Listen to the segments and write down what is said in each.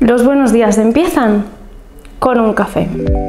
Los buenos días empiezan con un café.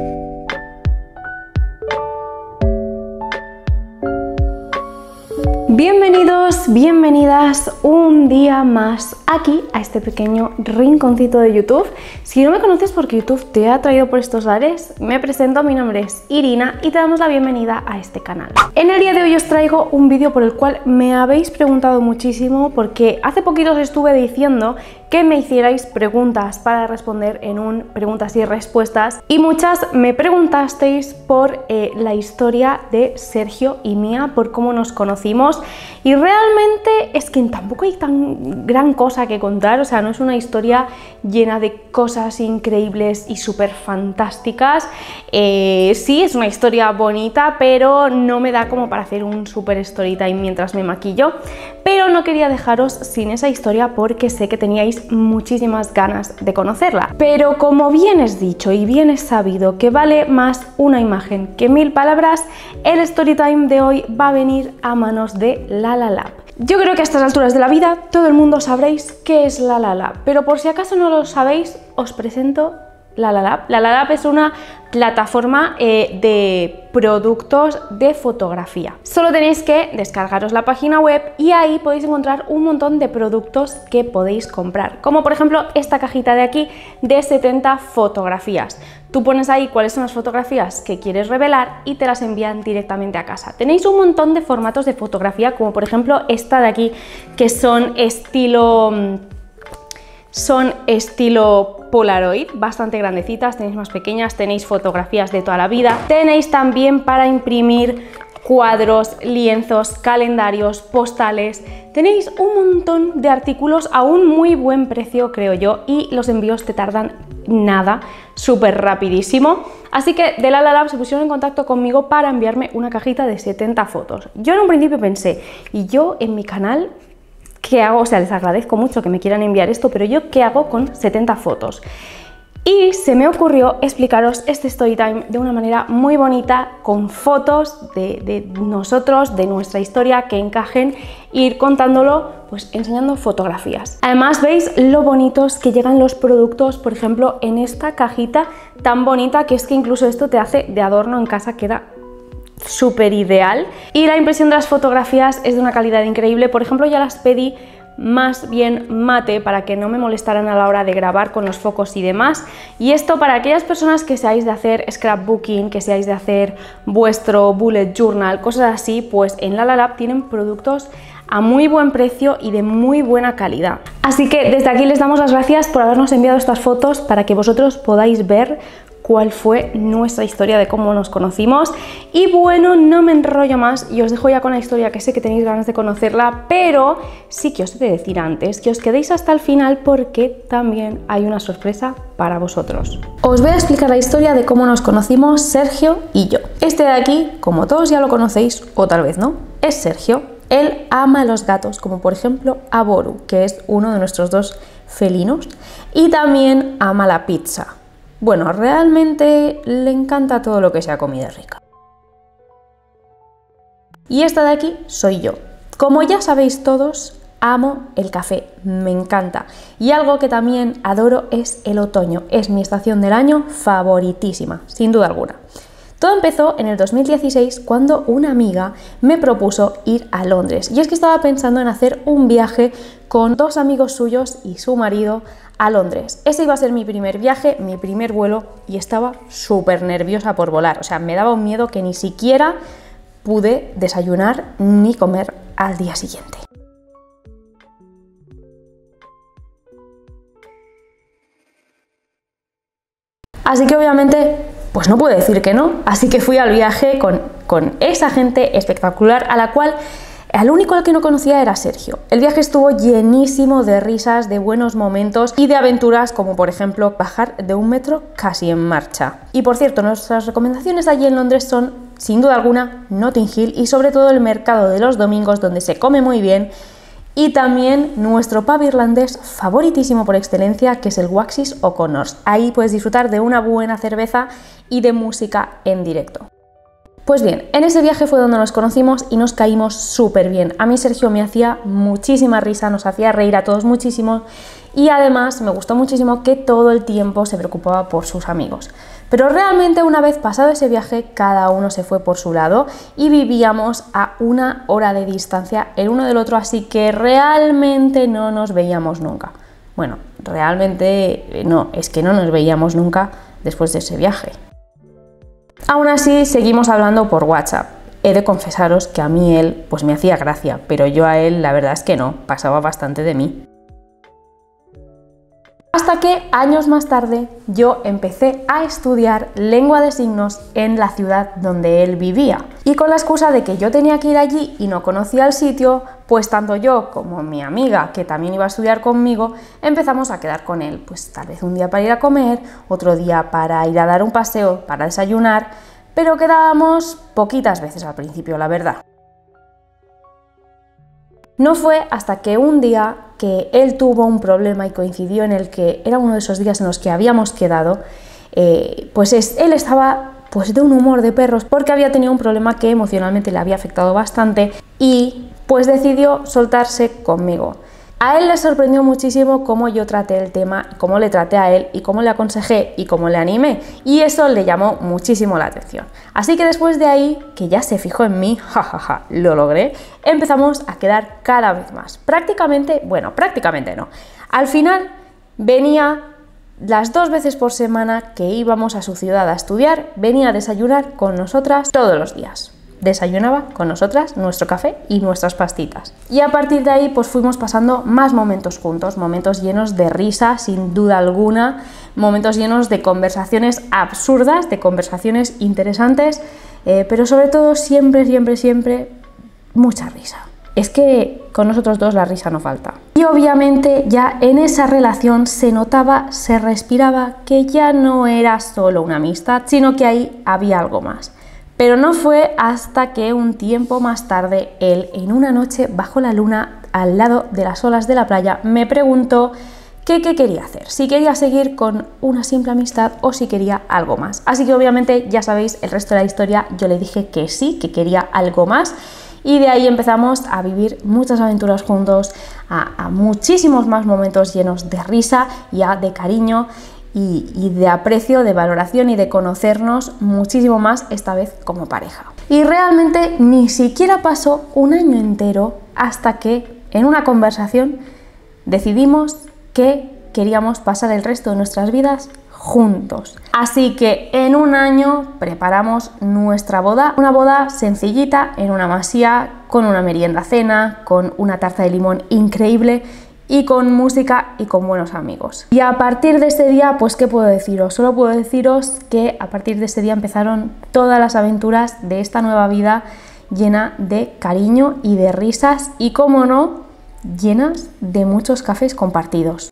Bienvenidos, bienvenidas un día más aquí a este pequeño rinconcito de YouTube. Si no me conoces porque YouTube te ha traído por estos lares, me presento, mi nombre es Irina y te damos la bienvenida a este canal. En el día de hoy os traigo un vídeo por el cual me habéis preguntado muchísimo porque hace poquito os estuve diciendo que me hicierais preguntas para responder en un preguntas y respuestas y muchas me preguntasteis por la historia de Sergio y mía, por cómo nos conocimos. Y realmente es que tampoco hay tan gran cosa que contar, o sea, no es una historia llena de cosas increíbles y súper fantásticas. Sí, es una historia bonita, pero no me da como para hacer un súper story time mientras me maquillo. Pero no quería dejaros sin esa historia porque sé que teníais muchísimas ganas de conocerla. Pero como bien es dicho y bien es sabido que vale más una imagen que 1000 palabras, el story time de hoy va a venir a manos de LaLaLab. Yo creo que a estas alturas de la vida todo el mundo sabréis qué es LaLaLab, pero por si acaso no lo sabéis, os presento LaLaLab. LaLaLab es una plataforma de productos de fotografía. Solo tenéis que descargaros la página web y ahí podéis encontrar un montón de productos que podéis comprar, como por ejemplo esta cajita de aquí de 70 fotografías. Tú pones ahí cuáles son las fotografías que quieres revelar y te las envían directamente a casa. Tenéis un montón de formatos de fotografía, como por ejemplo esta de aquí, que son estilo Polaroid, bastante grandecitas, tenéis más pequeñas, tenéis fotografías de toda la vida, tenéis también para imprimir cuadros, lienzos, calendarios, postales, tenéis un montón de artículos a un muy buen precio, creo yo, y los envíos te tardan nada, súper rapidísimo. Así que de LaLaLab se pusieron en contacto conmigo para enviarme una cajita de 70 fotos. Yo en un principio pensé, y yo en mi canal, ¿qué hago? O sea, les agradezco mucho que me quieran enviar esto, pero yo ¿qué hago con 70 fotos? Y se me ocurrió explicaros este story time de una manera muy bonita, con fotos de nosotros, de nuestra historia que encajen, e ir contándolo, pues enseñando fotografías. Además veis lo bonitos que llegan los productos, por ejemplo en esta cajita tan bonita, que es que incluso esto te hace de adorno en casa, queda súper ideal. Y la impresión de las fotografías es de una calidad increíble. Por ejemplo, ya las pedí más bien mate para que no me molestaran a la hora de grabar con los focos y demás. Y esto para aquellas personas que seáis de hacer scrapbooking, que seáis de hacer vuestro bullet journal, cosas así, pues en LaLaLab tienen productos a muy buen precio y de muy buena calidad. Así que desde aquí les damos las gracias por habernos enviado estas fotos para que vosotros podáis ver cuál fue nuestra historia de cómo nos conocimos. Y bueno, no me enrollo más y os dejo ya con la historia, que sé que tenéis ganas de conocerla, pero sí que os he de decir antes que os quedéis hasta el final porque también hay una sorpresa para vosotros. Os voy a explicar la historia de cómo nos conocimos Sergio y yo. Este de aquí, como todos ya lo conocéis, o tal vez no, es Sergio. Él ama a los gatos, como por ejemplo a Boru, que es uno de nuestros dos felinos, y también ama la pizza. Bueno, realmente le encanta todo lo que sea comida rica. Y esta de aquí soy yo. Como ya sabéis todos, amo el café, me encanta. Y algo que también adoro es el otoño, es mi estación del año favoritísima, sin duda alguna. Todo empezó en el 2016 cuando una amiga me propuso ir a Londres. Y es que estaba pensando en hacer un viaje con dos amigos suyos y su marido a Londres. Ese iba a ser mi primer viaje, mi primer vuelo, y estaba súper nerviosa por volar. O sea, me daba un miedo que ni siquiera pude desayunar ni comer al día siguiente. Así que obviamente pues no pude decir que no, así que fui al viaje con esa gente espectacular a la cual al único al que no conocía era Sergio. El viaje estuvo llenísimo de risas, de buenos momentos y de aventuras, como por ejemplo bajar de un metro casi en marcha. Y por cierto, nuestras recomendaciones allí en Londres son, sin duda alguna, Notting Hill y sobre todo el mercado de los domingos, donde se come muy bien, y también nuestro pub irlandés favoritísimo por excelencia, que es el Waxys O'Connors. Ahí puedes disfrutar de una buena cerveza y de música en directo. Pues bien, en ese viaje fue donde nos conocimos y nos caímos súper bien. A mí Sergio me hacía muchísima risa, nos hacía reír a todos muchísimo y además me gustó muchísimo que todo el tiempo se preocupaba por sus amigos. Pero realmente una vez pasado ese viaje, cada uno se fue por su lado y vivíamos a 1 hora de distancia el uno del otro, así que realmente no nos veíamos nunca. Bueno, realmente no, es que no nos veíamos nunca después de ese viaje. Aún así, seguimos hablando por WhatsApp. He de confesaros que a mí él pues me hacía gracia, pero yo a él la verdad es que no, pasaba bastante de mí. Hasta que años más tarde yo empecé a estudiar lengua de signos en la ciudad donde él vivía. Y con la excusa de que yo tenía que ir allí y no conocía el sitio, pues tanto yo como mi amiga, que también iba a estudiar conmigo, empezamos a quedar con él. Pues tal vez un día para ir a comer, otro día para ir a dar un paseo, para desayunar, pero quedábamos poquitas veces al principio, la verdad. No fue hasta que un día que él tuvo un problema y coincidió en el que era uno de esos días en los que habíamos quedado, él estaba pues de un humor de perros porque había tenido un problema que emocionalmente le había afectado bastante y pues decidió soltarse conmigo. A él le sorprendió muchísimo cómo yo traté el tema, cómo le traté a él y cómo le aconsejé y cómo le animé, y eso le llamó muchísimo la atención. Así que después de ahí, que ya se fijó en mí, jajaja, lo logré, empezamos a quedar cada vez más. Prácticamente no. Al final venía las 2 veces por semana que íbamos a su ciudad a estudiar, venía a desayunar con nosotras todos los días. Desayunaba con nosotras nuestro café y nuestras pastitas. Y a partir de ahí pues fuimos pasando más momentos juntos, momentos llenos de risa, sin duda alguna, momentos llenos de conversaciones absurdas, de conversaciones interesantes, pero sobre todo siempre mucha risa. Es que con nosotros dos la risa no falta. Y obviamente ya en esa relación se notaba, se respiraba que ya no era solo una amistad, sino que ahí había algo más. Pero no fue hasta que un tiempo más tarde él, en una noche bajo la luna al lado de las olas de la playa, me preguntó qué quería hacer, si quería seguir con una simple amistad o si quería algo más. Así que obviamente ya sabéis el resto de la historia, yo le dije que sí, que quería algo más y de ahí empezamos a vivir muchas aventuras juntos, a muchísimos más momentos llenos de risa y de cariño y de aprecio, de valoración y de conocernos muchísimo más, esta vez como pareja. Y realmente ni siquiera pasó un año entero hasta que en una conversación decidimos que queríamos pasar el resto de nuestras vidas juntos. Así que en un año preparamos nuestra boda, una boda sencillita en una masía, con una merienda cena, con una tarta de limón increíble y con música y con buenos amigos. Y a partir de ese día, pues ¿qué puedo deciros? Solo puedo deciros que a partir de ese día empezaron todas las aventuras de esta nueva vida llena de cariño y de risas y, cómo no, llenas de muchos cafés compartidos.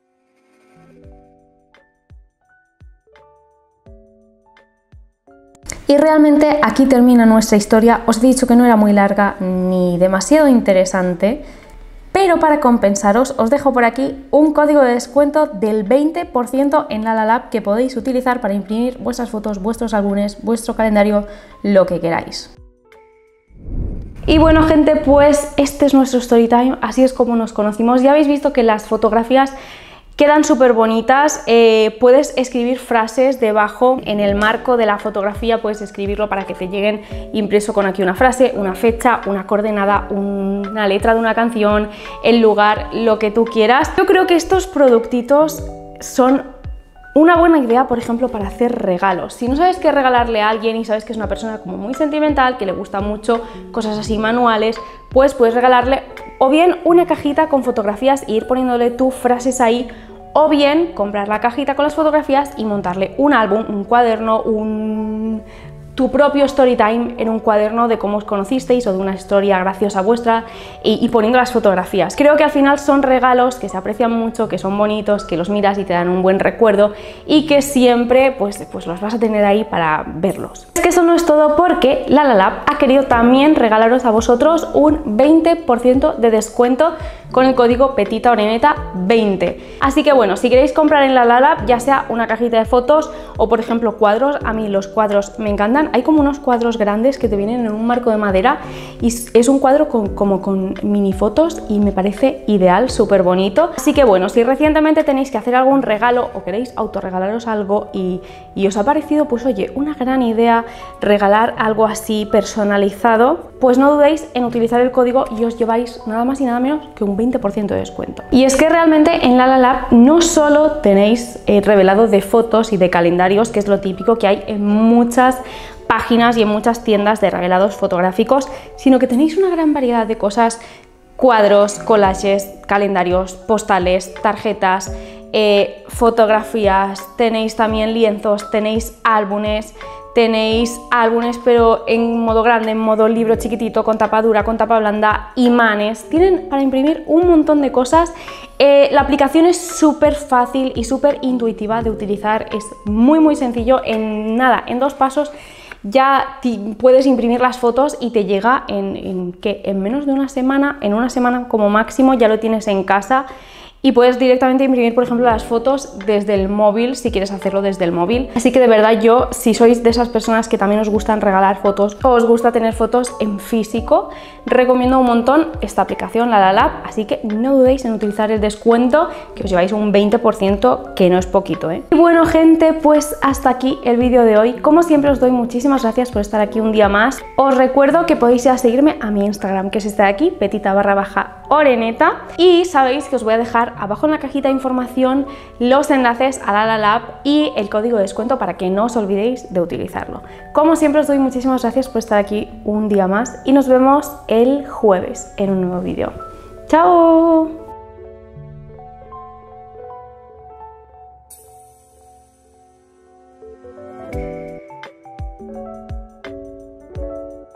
Y realmente aquí termina nuestra historia. Os he dicho que no era muy larga ni demasiado interesante, pero para compensaros os dejo por aquí un código de descuento del 20% en LalaLab que podéis utilizar para imprimir vuestras fotos, vuestros álbumes, vuestro calendario, lo que queráis. Y bueno, gente, pues este es nuestro story time, así es como nos conocimos. Ya habéis visto que las fotografías quedan súper bonitas, puedes escribir frases debajo en el marco de la fotografía, puedes escribirlo para que te lleguen impreso con aquí una frase, una fecha, una coordenada, una letra de una canción, el lugar, lo que tú quieras. Yo creo que estos productitos son una buena idea, por ejemplo, para hacer regalos. Si no sabes qué regalarle a alguien y sabes que es una persona como muy sentimental, que le gusta mucho cosas así manuales, pues puedes regalarle o bien una cajita con fotografías e ir poniéndole tus frases ahí, o bien comprar la cajita con las fotografías y montarle un álbum, un cuaderno, tu propio story time en un cuaderno de cómo os conocisteis o de una historia graciosa vuestra y poniendo las fotografías. Creo que al final son regalos que se aprecian mucho, que son bonitos, que los miras y te dan un buen recuerdo y que siempre pues los vas a tener ahí para verlos. Es que eso no es todo, porque LalaLab ha querido también regalaros a vosotros un 20% de descuento con el código PetitaOreneta20. Así que bueno, si queréis comprar en la Lalab, ya sea una cajita de fotos o por ejemplo cuadros, a mí los cuadros me encantan. Hay como unos cuadros grandes que te vienen en un marco de madera y es un cuadro como con mini fotos y me parece ideal, súper bonito. Así que bueno, si recientemente tenéis que hacer algún regalo o queréis autorregalaros algo y os ha parecido, pues oye, una gran idea regalar algo así personalizado, pues no dudéis en utilizar el código y os lleváis nada más y nada menos que un 20% de descuento. Y es que realmente en la Lalab no solo tenéis revelado de fotos y de calendarios, que es lo típico que hay en muchas páginas y en muchas tiendas de revelados fotográficos, sino que tenéis una gran variedad de cosas: cuadros, collages, calendarios, postales, tarjetas, fotografías, tenéis también lienzos, tenéis álbumes pero en modo grande, en modo libro chiquitito, con tapa dura, con tapa blanda, imanes, tienen para imprimir un montón de cosas. La aplicación es súper fácil y súper intuitiva de utilizar, es muy sencillo, en nada, en 2 pasos ya puedes imprimir las fotos y te llega en menos de una semana, en una semana como máximo ya lo tienes en casa. Y puedes directamente imprimir, por ejemplo, las fotos desde el móvil, si quieres hacerlo desde el móvil. Así que de verdad yo, si sois de esas personas que también os gustan regalar fotos o os gusta tener fotos en físico, recomiendo un montón esta aplicación, la Lalab. Así que no dudéis en utilizar el descuento, que os lleváis un 20%, que no es poquito, ¿eh? Y bueno, gente, pues hasta aquí el vídeo de hoy. Como siempre os doy muchísimas gracias por estar aquí un día más. Os recuerdo que podéis ir a seguirme a mi Instagram, que es este de aquí, petita_oreneta. Y sabéis que os voy a dejar abajo en la cajita de información los enlaces a la Lalab y el código de descuento para que no os olvidéis de utilizarlo. Como siempre os doy muchísimas gracias por estar aquí un día más y nos vemos el jueves en un nuevo vídeo. ¡Chao!